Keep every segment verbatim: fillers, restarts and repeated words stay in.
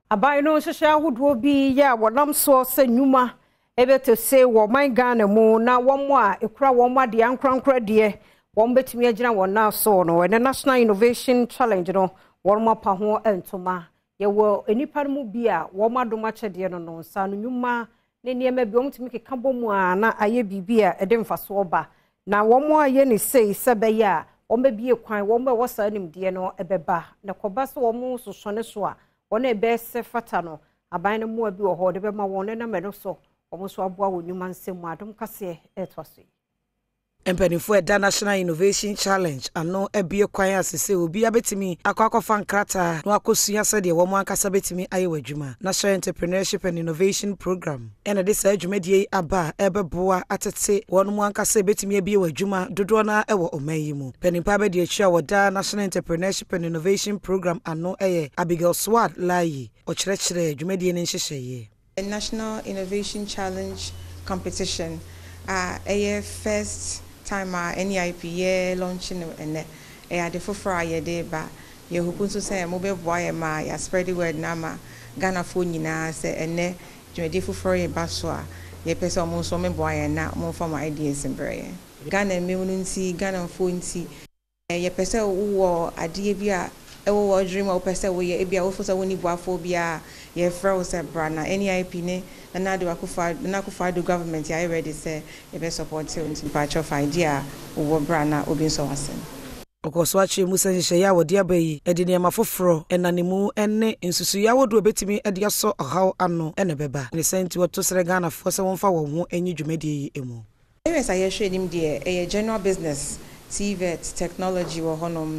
Abai no hwehwe ahodo bi ya wonam so se nnwuma ebeto se wo man Ghana mu na womo a ekura womo ade ankrankra de won betumi agina wona so no the National Innovation Challenge no womo pa ho entoma ye wo enipa mu bi a womo adoma chede no no nsa no nnwuma ne niema bi won tumi keka bomu a na aye bibi a ede mfaso ba na womo aye ne sei sebe ya womo bie kwan womo wo sa nimde no ebeba na koba so womo so sone so a one best fata no aban no mu abi wo ho de be ma won na me no so omo so aboa wonyuma nsem Adom kase etwaso Empenifo da National Innovation Challenge ano ebie kwan asese obi abetimi akwakofa nkrata no akosua se de wo mo ankasa betimi aye wadwuma National Entrepreneurship and Innovation Program ena de sa adwumadie aba ebeboa atete won mo ankasa betimi abie wadwuma dodo na ewo omayi mu penimpa be de achia woda National Entrepreneurship and Innovation Program ano eye Abigail Swad Layi o kyerɛkyerɛ adwumadie ne nhyehyeye. The National Innovation Challenge competition uh a first time uh, N E I P year launching and eh the fofra ye de ba ye hope so say mo be boy ma ya spread the word na ma Ghana fo nyina say ene dwede fofra ye ba so a ye pese mo so me boy na mo form ideas mbre Ghana me wonu nti Ghana fo nti ye pese wo ade bi a ewo wo dream o pese wo ye bia wo fo so woni boafo bia ye fra wo se bra na N E I P ne na do akufa na akufa do government ya ready say e be support you in patch of idea wo bra na obi so wasen okoso achi musa nhye ya wodi abayi edi ne mafoforo enanemu enne nsusu ya wodo betimi edi aso ahaw ano ene beba ne senti woto sere Ghana fo se wonfa wo ho enyi dwumadi emu areas aye hwedim de e general business T V E T technology wo honom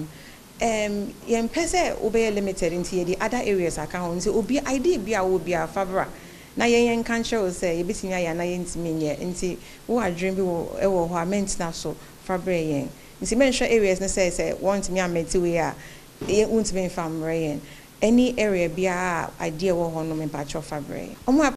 um yen pese obey limited into the other areas account say obi idea bia wo bia favor na yen yen kan show say ebetimi aya na yen ntimi nye nti wo adwin bi wo e wo ho amenti na so favor yen nti men show areas na say say want me amenti we a yen untimi famre yen any area bia idea wo ho no me patch of favor yen